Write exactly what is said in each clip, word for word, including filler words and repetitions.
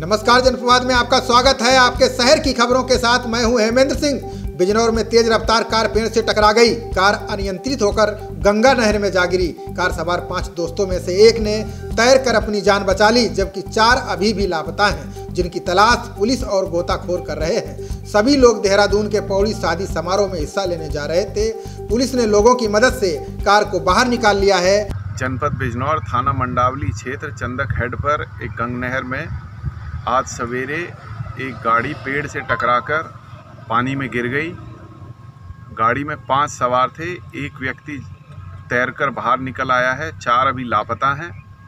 नमस्कार, जनपद में आपका स्वागत है। आपके शहर की खबरों के साथ मैं हूं हेमेंद्र सिंह। बिजनौर में तेज रफ्तार कार पेड़ से टकरा गई। कार अनियंत्रित होकर गंगा नहर में जा गिरी। कार सवार पांच दोस्तों में से एक ने तैरकर अपनी जान बचा ली, जबकि चार अभी भी लापता हैं, जिनकी तलाश पुलिस और गोताखोर कर रहे हैं। सभी लोग देहरादून के पौड़ी शादी समारोह में हिस्सा लेने जा रहे थे। पुलिस ने लोगों की मदद से कार को बाहर निकाल लिया है। जनपद बिजनौर थाना मंडावली क्षेत्र चंदक हेड पर एक गंग नहर में आज सवेरे एक गाड़ी पेड़ से टकराकर पानी में गिर गई। गाड़ी में पांच सवार थे। एक व्यक्ति तैरकर बाहर निकल आया है, चार अभी लापता हैं।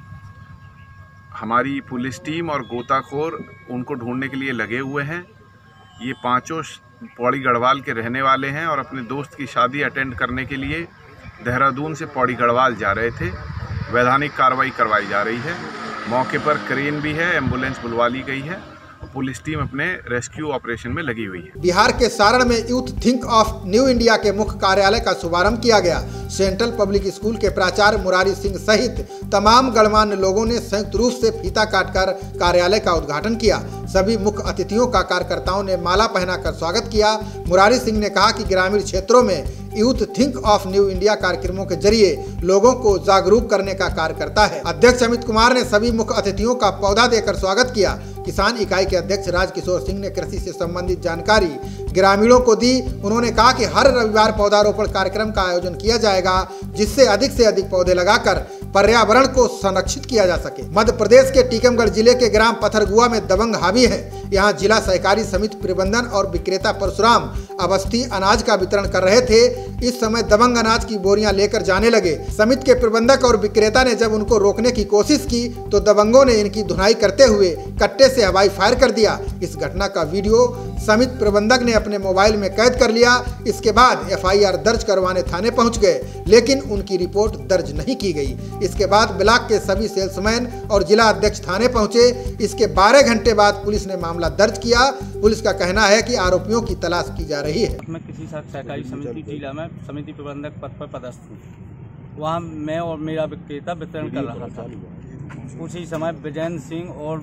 हमारी पुलिस टीम और गोताखोर उनको ढूंढने के लिए लगे हुए हैं। ये पांचों पौड़ी गढ़वाल के रहने वाले हैं और अपने दोस्त की शादी अटेंड करने के लिए देहरादून से पौड़ी गढ़वाल जा रहे थे। वैधानिक कार्रवाई करवाई जा रही है। मौके पर क्रेन भी है, एम्बुलेंस बुलवा ली गई है। पुलिस टीम अपने रेस्क्यू ऑपरेशन में लगी हुई है। बिहार के सारण में youth think of new India के मुख्य कार्यालय का शुभारंभ किया गया। सेंट्रल पब्लिक स्कूल के प्राचार्य मुरारी सिंह सहित तमाम गणमान्य लोगों ने संयुक्त रूप से फीता काटकर कार्यालय का उद्घाटन किया। सभी मुख्य अतिथियों का कार्यकर्ताओं ने माला पहनाकर स्वागत किया। मुरारी सिंह ने कहा कि ग्रामीण क्षेत्रों में youth think of new India कार्यक्रमों के जरिए लोगों को जागरूक करने का कार्य करता है। अध्यक्ष अमित कुमार ने सभी मुख्य अतिथियों का पौधा देकर स्वागत किया। किसान इकाई के अध्यक्ष राजकिशोर सिंह ने कृषि से संबंधित जानकारी ग्रामीणों को दी। उन्होंने कहा कि हर रविवार पौधारोपण कार्यक्रम का आयोजन किया जाएगा, जिससे अधिक से अधिक पौधे लगाकर पर्यावरण को संरक्षित किया जा सके। मध्य प्रदेश के टीकमगढ़ जिले के ग्राम पत्थरगुआ में दबंग हावी है। यहाँ जिला सहकारी समिति प्रबंधन और विक्रेता परशुराम अवस्थी अनाज का वितरण कर रहे थे। इस समय दबंग अनाज की बोरियां लेकर जाने लगे। समिति के प्रबंधक और विक्रेता ने जब उनको रोकने की कोशिश की तो दबंगों ने इनकी धुनाई करते हुए कट्टे से हवाई फायर कर दिया। इस घटना का वीडियो समिति प्रबंधक ने अपने मोबाइल में कैद कर लिया। इसके बाद एफ आई आर दर्ज करवाने थाने पहुंच गए, लेकिन उनकी रिपोर्ट दर्ज नहीं की गई। इसके बाद ब्लॉक के सभी सेल्समैन और जिला अध्यक्ष थाने पहुंचे। इसके बारह घंटे बाद पुलिस ने मामला दर्ज किया। पुलिस का कहना है कि आरोपियों की तलाश की जा रही है। मैं किसी सहकारी समिति जिला में समिति प्रबंधक पद पर पदस्थ हूँ। वहाँ मैं और मेरा विक्रेता वितरण कर रहा था। उसी समय विजयन सिंह और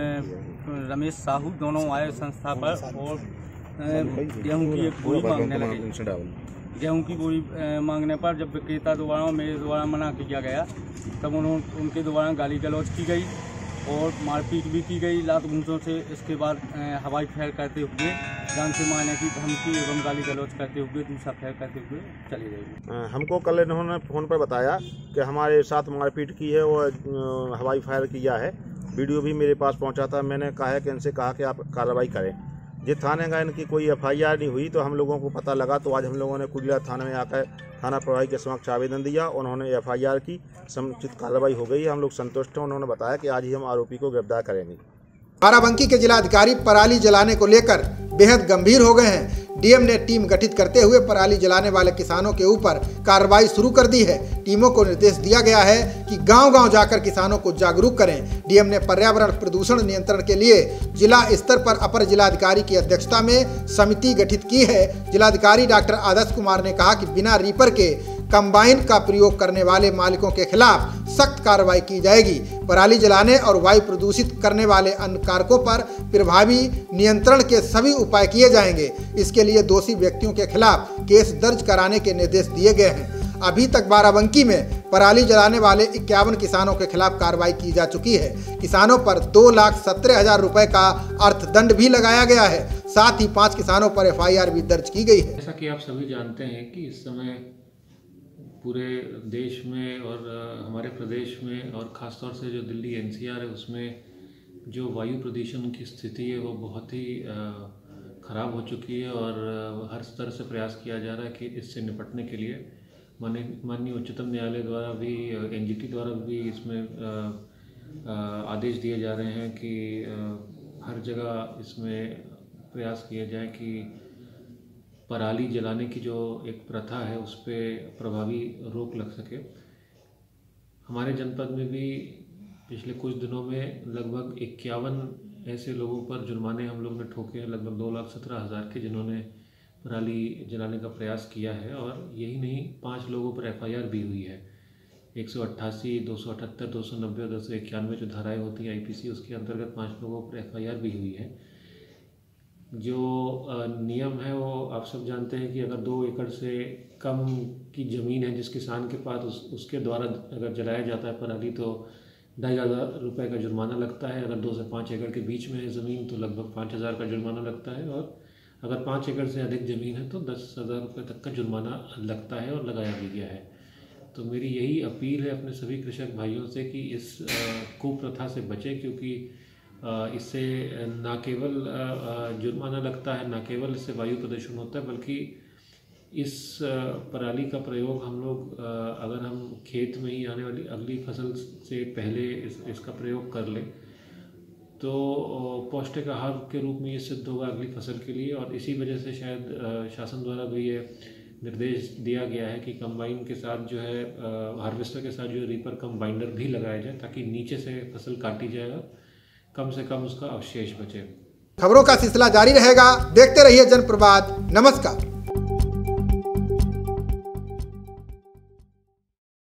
रमेश साहू दोनों आए संस्था पर और गेहूँ की एक बोरी मांगने लगे। गेहूँ की बोरी मांगने पर जब विक्रेता द्वारा मेरे द्वारा मना किया गया, तब उन्होंने उनके द्वारा गाली गलौज की गई और मारपीट भी की गई लात घूंसों से। इसके बाद हवाई फायर करते हुए जान से मारने की धमकी एवं गाली गलौज करते हुए दूसरा फायर करते हुए चले गए। हमको कल इन्होंने फ़ोन पर बताया कि हमारे साथ मारपीट की है और हवाई फायर किया है। वीडियो भी मेरे पास पहुंचा था। मैंने कहा है कि इनसे कहा कि आप कार्रवाई करें। जिस थाने का इनकी कोई एफ आई आर नहीं हुई तो हम लोगों को पता लगा, तो आज हम लोगों ने कुलिया थाने में आकर थाना प्रभारी के समक्ष आवेदन दिया। उन्होंने एफ आई आर की, समुचित कार्रवाई हो गई। हम लोग संतुष्ट हैं। उन्होंने बताया कि आज ही हम आरोपी को गिरफ्तार करेंगे। बाराबंकी के जिलाधिकारी पराली जलाने को लेकर बेहद गंभीर हो गए हैं। डीएम ने टीम गठित करते हुए पराली जलाने वाले किसानों के ऊपर कार्रवाई शुरू कर दी है। टीमों को निर्देश दिया गया है कि गांव-गांव जाकर किसानों को जागरूक करें। डीएम ने पर्यावरण प्रदूषण नियंत्रण के लिए जिला स्तर पर अपर जिलाधिकारी की अध्यक्षता में समिति गठित की है। जिलाधिकारी डॉक्टर आदर्श कुमार ने कहा कि बिना रीपर के कंबाइन का प्रयोग करने वाले मालिकों के खिलाफ सख्त कार्रवाई की जाएगी। पराली जलाने और वायु प्रदूषित करने वाले अन्य कारकों पर प्रभावी नियंत्रण के सभी उपाय किए जाएंगे। इसके लिए दोषी व्यक्तियों के खिलाफ केस दर्ज कराने के निर्देश दिए गए हैं। अभी तक बाराबंकी में पराली जलाने वाले इक्यावन किसानों के खिलाफ कार्रवाई की जा चुकी है। किसानों पर दो लाख सत्रह हजार रुपए का अर्थदंड भी लगाया गया है। साथ ही पाँच किसानों पर एफ आई आर भी दर्ज की गई है। जैसा कि आप सभी जानते हैं कि इस समय पूरे देश में और हमारे प्रदेश में और ख़ासतौर से जो दिल्ली एन सी आर है, उसमें जो वायु प्रदूषण की स्थिति है वो बहुत ही ख़राब हो चुकी है और हर स्तर से प्रयास किया जा रहा है कि इससे निपटने के लिए माननीय माननीय उच्चतम न्यायालय द्वारा भी, एन जी टी द्वारा भी इसमें आदेश दिए जा रहे हैं कि हर जगह इसमें प्रयास किया जाए कि पराली जलाने की जो एक प्रथा है उस पर प्रभावी रोक लग सके। हमारे जनपद में भी पिछले कुछ दिनों में लगभग इक्यावन ऐसे लोगों पर जुर्माने हम लोग ने ठोके हैं, लगभग दो लाख सत्रह हज़ार के, जिन्होंने पराली जलाने का प्रयास किया है। और यही नहीं, पांच लोगों पर एफ आई आर भी हुई है। एक सौ अट्ठासी, दो सौ अठहत्तर, दो सौ नब्बे और दो सौ इक्यानवे जो धाराएँ होती हैं आईपीसी, उसके अंतर्गत पाँच लोगों पर एफ आई आर भी हुई है। जो नियम है वो आप सब जानते हैं कि अगर दो एकड़ से कम की ज़मीन है जिस किसान के पास, उस उसके द्वारा अगर जलाया जाता है पराली तो ढाई हज़ार रुपये का जुर्माना लगता है। अगर दो से पाँच एकड़ के बीच में है ज़मीन तो लगभग पाँच हज़ार का जुर्माना लगता है, और अगर पाँच एकड़ से अधिक ज़मीन है तो दस हज़ार रुपये तक का जुर्माना लगता है और लगाया भी गया है। तो मेरी यही अपील है अपने सभी कृषक भाइयों से कि इस कुप्रथा से बचें, क्योंकि इससे न केवल जुर्माना लगता है, न केवल इससे वायु प्रदूषण होता है, बल्कि इस पराली का प्रयोग हम लोग अगर हम खेत में ही आने वाली अगली फसल से पहले इस इसका प्रयोग कर लें तो पौष्टिक आहार के रूप में ये सिद्ध होगा अगली फसल के लिए। और इसी वजह से शायद शासन द्वारा भी ये निर्देश दिया गया है कि कंबाइन के साथ जो है हार्वेस्टर के साथ जो रीपर कम बाइंडर भी लगाया जाए, ताकि नीचे से फसल काटी जाएगा, कम से कम उसका अवशेष बचे। खबरों का सिलसिला जारी रहेगा, देखते रहिए जनप्रवाद। नमस्कार।